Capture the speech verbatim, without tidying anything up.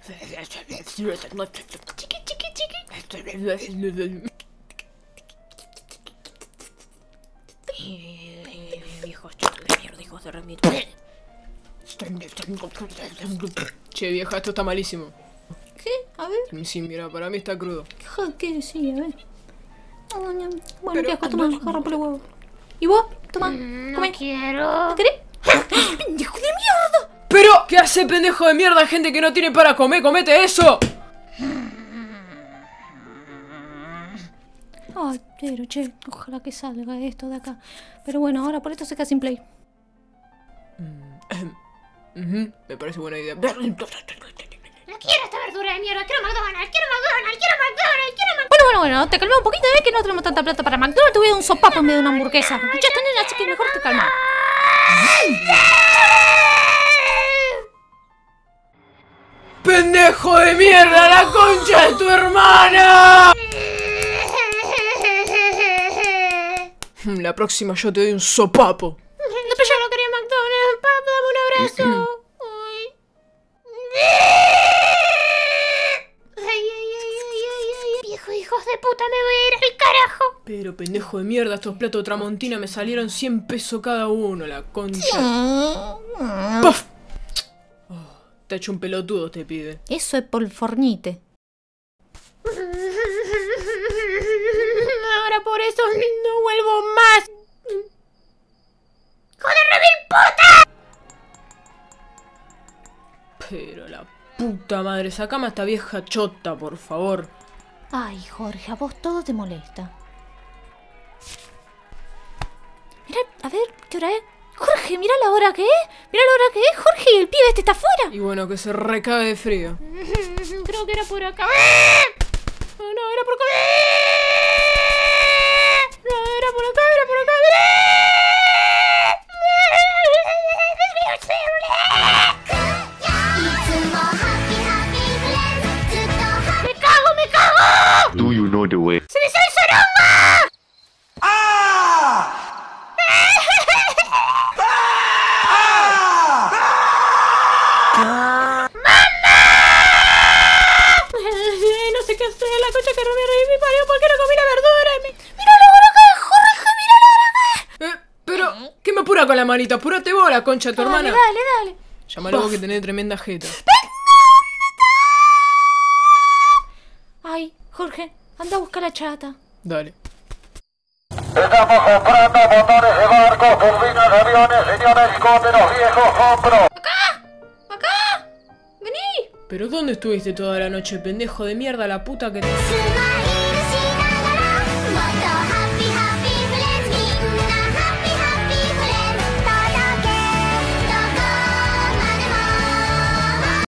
Viejos chotos de mierda, hijos de remito. Che, vieja, esto está malísimo. ¿Qué? A ver. Sí, mira, para mí está crudo. ¿Qué? Sí, a ver. Bueno, Pero, viejo, toma, no, agarra por el huevo. ¿Y vos? Toma, No come. quiero. ¿No querés? ¡Pendejo de mierda! ¿Pero qué hace, pendejo de mierda, gente que no tiene para comer? ¡Comete eso! Ay, pero che, ojalá que salga esto de acá. Pero bueno, ahora por esto se queda sin play. Uh-huh, me parece buena idea. No quiero esta verdura de mierda. Quiero McDonald's, quiero McDonald's, quiero McDonald's, quiero McDonald's. Bueno, bueno, bueno, te calmé un poquito, ¿eh? Que no tenemos tanta plata para McDonald's. Te voy a dar un sopapo en vez de una hamburguesa. Escuchaste, nena, así que mejor te calmas. ¡Pendejo de mierda! ¡La concha de tu hermana! La próxima yo te doy un sopapo. No, pero yo no quería McDonald's. Papá, dame un abrazo. Ay. Ay, ay, ay, ay, ay, ay. Viejo hijos de puta, me voy a ir al carajo. Pero, pendejo de mierda, estos platos de Tramontina me salieron cien pesos cada uno, la concha. ¡Puf! Oh, te ha hecho un pelotudo, te pide. Eso es por el fornite. Ahora por eso no vuelvo más. ¡Joder, remil puta! Pero la puta madre, sacame a esta vieja chota, por favor. Ay, Jorge, a vos todo te molesta. Mira, a ver, ¿qué hora es? Jorge, mira la hora que es. Mira la hora que es, Jorge, y el pibe este está afuera. Y bueno, que se recague de frío. Creo que era por acá. No, no, era por acá. No, era por acá, era por acá. ¡Me cago, me cago! Do you know the way? ¡Se me sale Soronga! ¡Ah! No sé qué hacer, la concha que no me reí mi parió porque no comí la verdura. Y me... ¡Mira la hora que es, Jorge! ¡Mira la hora que es! Eh, pero, ¿qué me apura con la manita? Apúrate vos, la concha de tu Dale, hermana. dale, dale. Llámalo vos que tenés tremenda jeta. Ay, Jorge, anda a buscar la chata. Dale. Estamos comprando motores de barcos, turbinas de aviones, señores, helicópteros viejos, compro. ¡Acá! ¡Acá! ¡Vení! ¿Pero dónde estuviste toda la noche, pendejo de mierda, la puta que te...